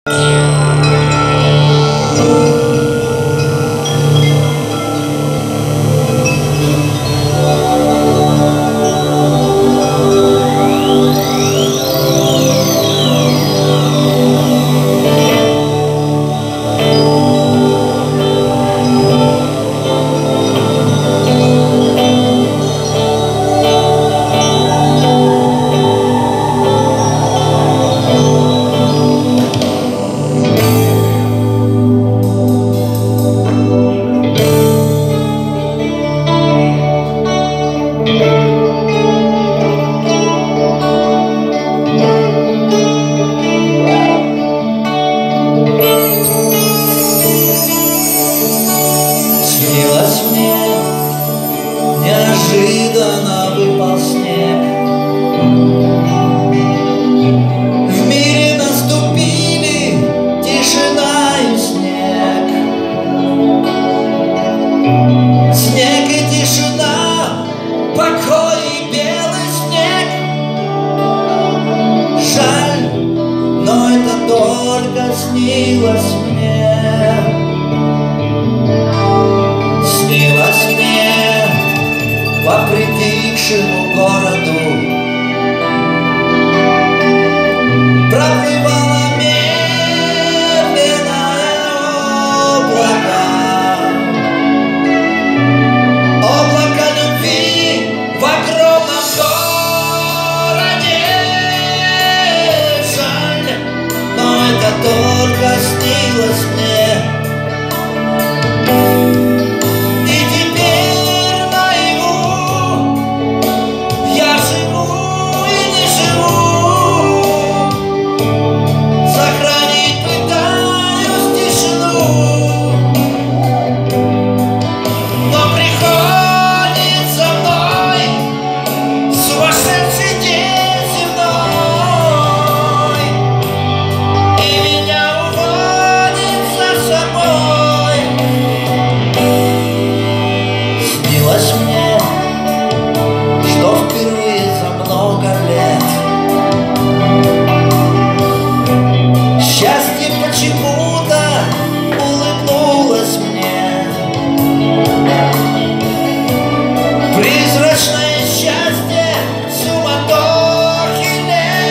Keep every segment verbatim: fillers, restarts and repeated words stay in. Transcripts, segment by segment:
Неожиданно выпал снег. В мире наступили тишина и снег. Снег и тишина, покой и белый снег. Жаль, но это только снилось мне. Снилось мне по притихшему городу проплывало медленное облако. Облако любви в огромном городе. Жаль, но это только снилось мне. Мне, что впервые за много лет счастье почему-то улыбнулось мне. Призрачное счастье суматохи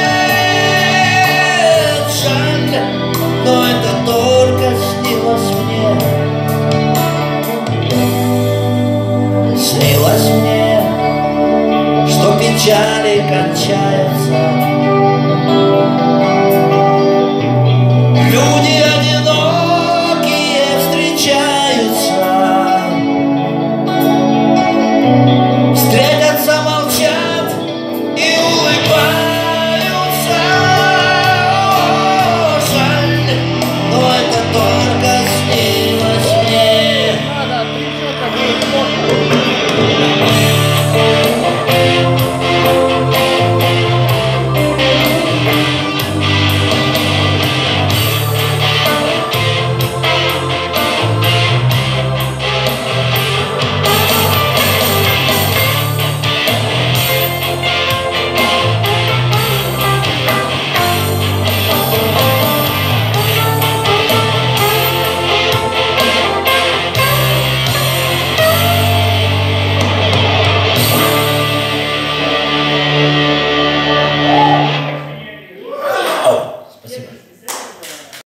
лет. Жаль, но это только снилось мне. Снилось мне, что печали кончаются